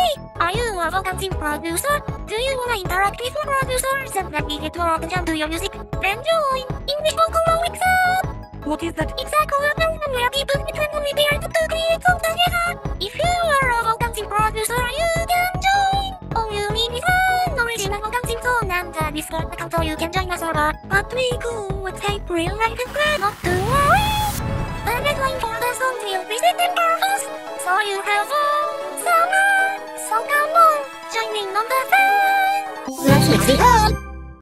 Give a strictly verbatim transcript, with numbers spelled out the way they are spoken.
Are you a vocal producer? Do you wanna interact with producers and navigate to rock and to your music? Then join English Vocal Lyrics Up! What is that? It's a collaboration where people between them prepare to create something together. If you are a vocal producer, you can join. All you need is an original vocal song and a Discord account so you can join the server. But we go with April like a crowd, not to worry. The deadline for the song will be September first, so you have all summer. So come on, join in on the fun. Let's mix it up.